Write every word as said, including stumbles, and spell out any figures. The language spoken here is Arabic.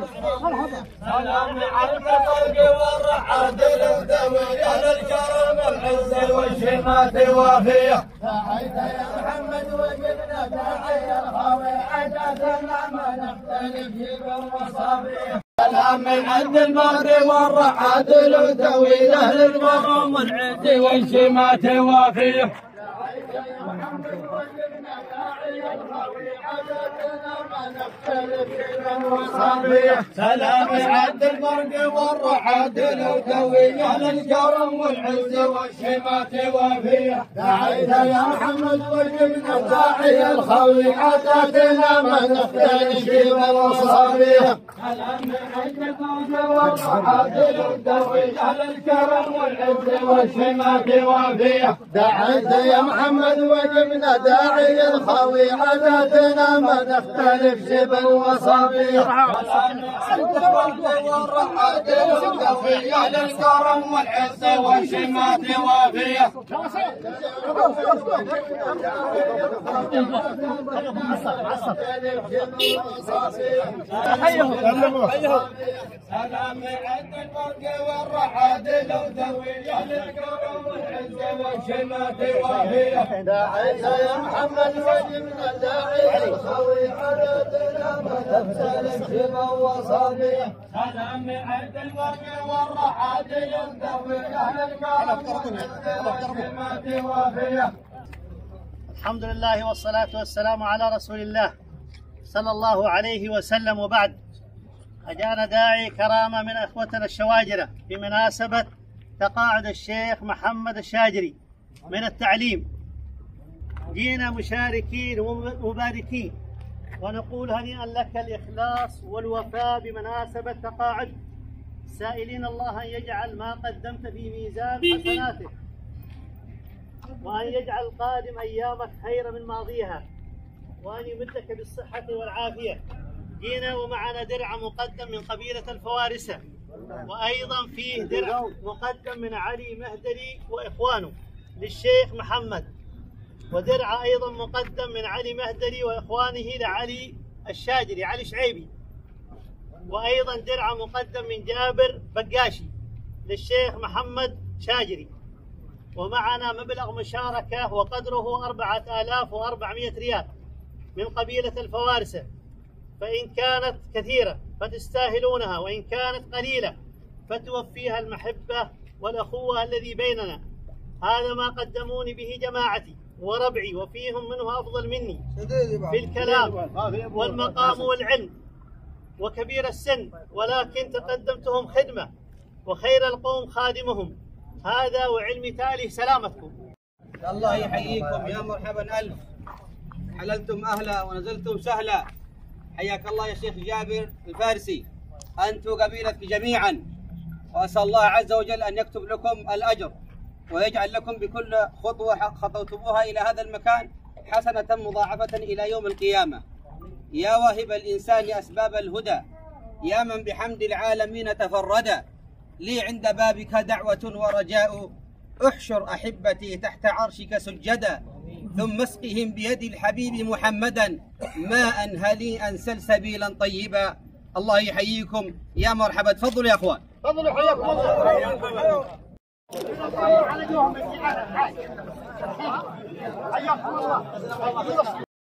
سلام على الخلق والرحاد الذوي اهل الكرم العز والشمات وافيه. داعيت يا محمد وجدنا داعي الخاوي عجزنا ما نختلف بالمصابيح. سلام من عند الماضي والرحاد الذوي اهل الكرم العز والشمات وافيه. داعيت يا محمد وجدنا داعي الخاوي عجزنا ما نختلف بالمصابيح. سلام عد البرق والرحاد الذوي اهل الكرم والعز والشمات وافيه. داعيت يا محمد وجبنا داعي الخوي عاداتنا ما نختلف بالمصابيح. سلام عد البرق والرحاد الذوي اهل الكرم والعز والشمات وافيه. داعيت يا محمد وجبنا داعي الخوي عاداتنا ما نختلف بالمصابيح. والرحاد الذوي اهل الكرم والعز والشمات وافيه. سلام عد البرق والرحاد الذوي اهل الكرم والعز والشمات وافيه. داعيت يا محمد وجبنا داعي الخوي عادتنا ما تختلف بالمصابيح. سلام عد البرق والرحاد الذوي اهل الكرم والعز والشمات وافيه. الحمد لله والصلاة والسلام على رسول الله صلى الله عليه وسلم، وبعد. أجانا داعي كرامة من أخوتنا الشواجرة بمناسبة تقاعد الشيخ محمد الشاجري من التعليم. جينا مشاركين ومباركين ونقول هنيئا لك الإخلاص والوفاء بمناسبة تقاعد، سائلين الله أن يجعل ما قدمت في ميزان حسناتك، وأن يجعل قادم أيامك خير من ماضيها، وأن يمدك بالصحة والعافية. جينا ومعنا درع مقدم من قبيلة الفوارسة، وأيضا فيه درع مقدم من علي مهدلي وإخوانه للشيخ محمد، ودرع أيضا مقدم من علي مهدلي وإخوانه لعلي الشاجري علي شعيبي، وأيضا درع مقدم من جابر بقاشي للشيخ محمد شاجري. ومعنا مبلغ مشاركة وقدره أربعة آلاف وأربعمائة ريال من قبيلة الفوارسة، فإن كانت كثيرة فتستاهلونها، وإن كانت قليلة فتوفيها المحبة والأخوة الذي بيننا. هذا ما قدموني به جماعتي وربعي، وفيهم منه أفضل مني في الكلام والمقام والعلم وكبير السن، ولكن تقدمتهم خدمة، وخير القوم خادمهم. هذا وعلمي تالي سلامتكم. الله يحييكم، يا مرحبا ألف. حللتم أهلا ونزلتم سهلا. حياك الله يا شيخ جابر الفارسي، أنتم قبيلتك جميعا، وأسأل الله عز وجل أن يكتب لكم الأجر، ويجعل لكم بكل خطوة خطوتموها إلى هذا المكان حسنة مضاعفة إلى يوم القيامة. يا واهب الإنسان أسباب الهدى، يا من بحمد العالمين تفردا، لي عند بابك دعوة ورجاء، احشر أحبتي تحت عرشك سجدا، ثم اسقهم بيد الحبيب محمدا، ماء هنيئا سلسبيلا طيبا. الله يحييكم، يا مرحبا. تفضلوا يا اخوان. تفضلوا، حياكم الله. حياكم الله.